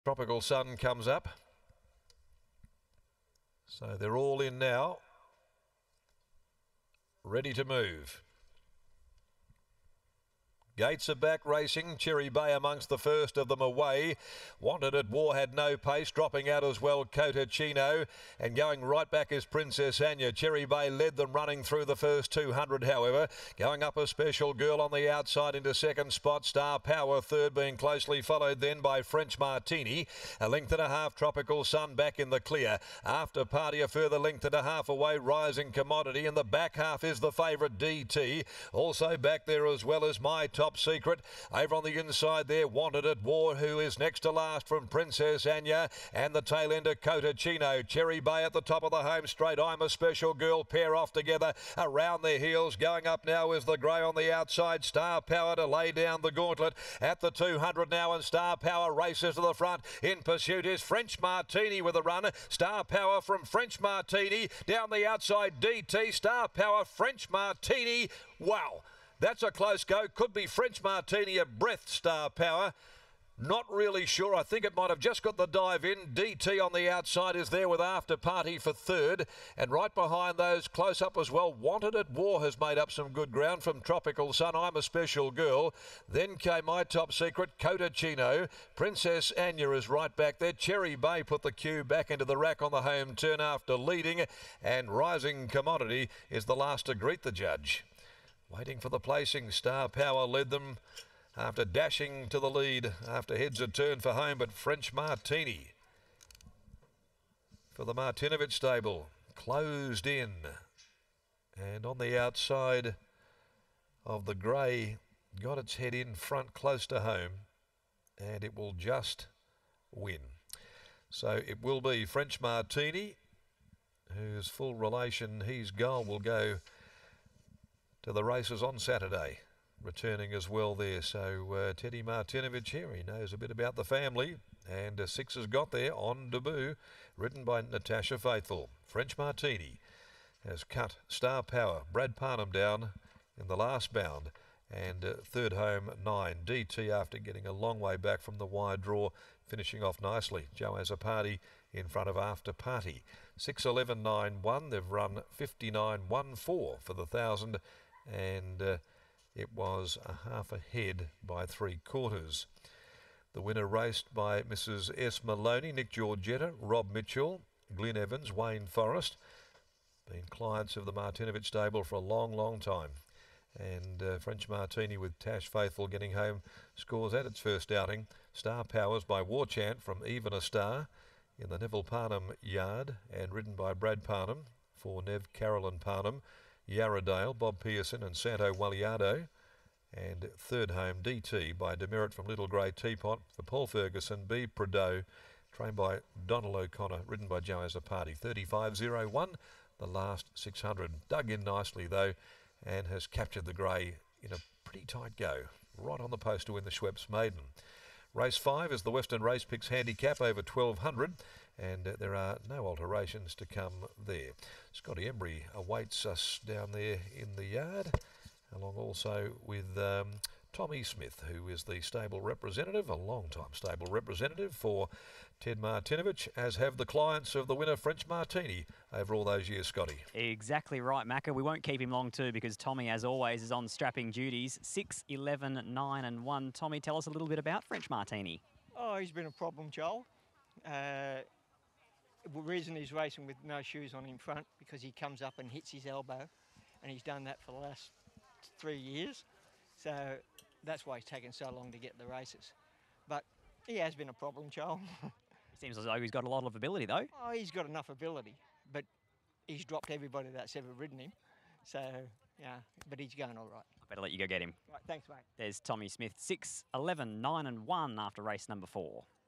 Tropical Sun comes up. So they're all in now, ready to move. Gates are back racing. Cherry Bay amongst the first of them away. Wanted at War had no pace. Dropping out as well, Cotachino. And going right back is Princess Anya. Cherry Bay led them running through the first 200, however. Going up a Special Girl on the outside into second spot. Star Power third, being closely followed then by French Martini. A length and a half, Tropical Sun back in the clear. After Party a further length and a half away, Rising Commodity. In the back half is the favourite DT. Also back there as well as My Top Secret. Over on the inside there, Wanted at War, who is next to last from Princess Anya, and the tail ender Cotachino. Cherry Bay at the top of the home straight. I'm a Special Girl, pair off together around their heels. Going up now is the grey on the outside. Star Power to lay down the gauntlet at the 200 now, and Star Power races to the front. In pursuit is French Martini with a run. Star Power from French Martini down the outside. DT, Star Power, French Martini. Wow. That's a close go. Could be French Martini a breath, Star Power. Not really sure. I think it might have just got the dive in. DT on the outside is there with After Party for third. And right behind those, close up as well, Wanted at War has made up some good ground from Tropical Sun. I'm a Special Girl. Then came My Top Secret, Cotachino. Princess Anya is right back there. Cherry Bay put the cue back into the rack on the home turn after leading. And Rising Commodity is the last to greet the judge. Waiting for the placing. Star Power led them after dashing to the lead after heads had turned for home, but French Martini for the Martinovich stable closed in, and on the outside of the grey got its head in front close to home, and it will just win. So it will be French Martini, whose full relation He's Goal will go to the races on Saturday, returning as well there. So Teddy Martinovich here, he knows a bit about the family, and six has got there on debut, ridden by Natasha Faithful. French Martini has cut Star Power, Brad Parnham down in the last bound, and third home 9. DT after getting a long way back from the wide draw, finishing off nicely. Joe has a party in front of After Party. 6:11.91. They've run 59.14 for the 1,000. And it was a half ahead by 3/4. The winner raced by Mrs. S. Maloney, Nick Georgetta, Rob Mitchell, Glyn Evans, Wayne Forrest. Been clients of the Martinovich stable for a long, long time. And French Martini with Tash Faithful getting home scores at its first outing. Star Powers by War Chant from Even a Star in the Neville Parnham yard, and ridden by Brad Parnham for Nev Carolyn Parnham. Yarradale, Bob Pearson and Santo Waliado. And third home DT by Demerit from Little Grey Teapot for Paul Ferguson. B. Prideaux, trained by Donald O'Connor, ridden by Joe as a party. 35.01, the last 600. Dug in nicely though, and has captured the grey in a pretty tight go. Right on the post to win the Schweppes Maiden. Race 5 is the Western Race Picks Handicap over 1,200, and there are no alterations to come there. Scotty Embry awaits us down there in the yard, along also with Tommy Smith, who is the stable representative, a long-time stable representative for Ted Martinovich, as have the clients of the winner French Martini over all those years, Scotty. Exactly right, Macca. We won't keep him long too, because Tommy, as always, is on strapping duties. 6:11.9 Tommy, tell us a little bit about French Martini. Oh, he's been a problem, Joel. The reason he's racing with no shoes on in front, because he comes up and hits his elbow, and he's done that for the last 3 years. So that's why he's taken so long to get the races. But he has been a problem, Joel. Seems as though he's got a lot of ability, though. Oh, he's got enough ability, but he's dropped everybody that's ever ridden him. So, yeah, but he's going all right. I better let you go get him. Right, thanks, mate. There's Tommy Smith, 6:11.9 after race number 4.